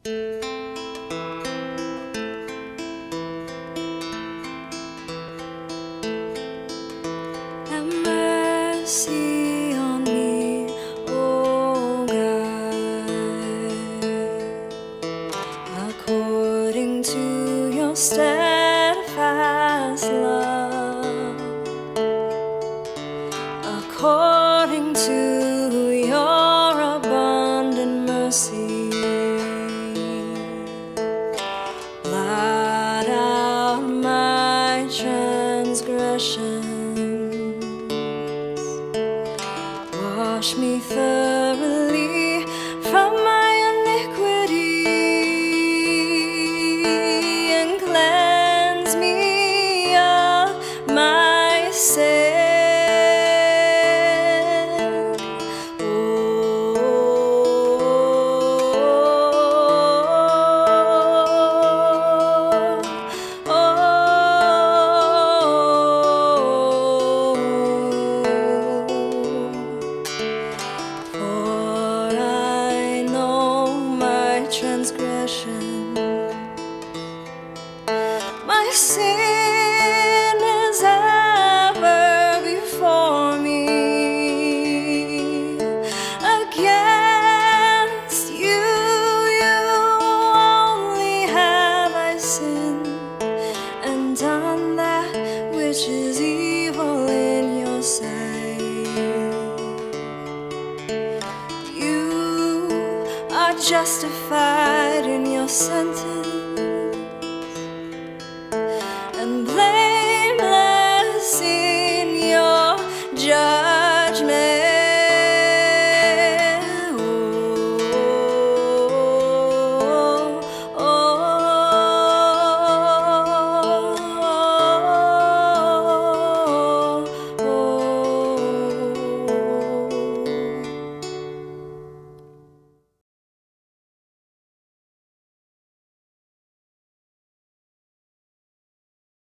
Have mercy on me, O God, according to your steadfast love, according to your abundant mercy. Blot out my transgressions, wash me thoroughly from my iniquity, and cleanse me of my sin. Transgression, my sin is ever before me. Against you, you only have I sinned, and done that which is evil in your sight. You are justified in your sentence, and blameless